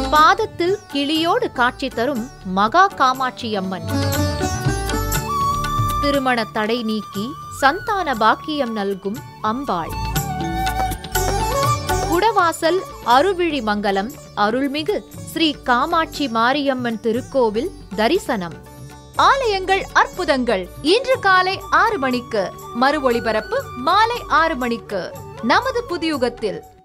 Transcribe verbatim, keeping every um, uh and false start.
பாதத்தில் கிளியோடு காட்சி தரும் மகா காமாட்சி அம்மன். திருமண தடை நீக்கி சந்தான பாக்கியம் நல்கும் அம்பாள். குடவாசல் அருவிழி மங்கலம் அருள்மிகு ஸ்ரீ காமாட்சி மாரியம்மன் திருக்கோவில் தரிசனம். ஆலயங்கள் அற்புதங்கள் இன்று காலை ஆறு மணிக்கு, மறு ஒளிபரப்பு மாலை ஆறு மணிக்கு நமது புதியுகத்தில்.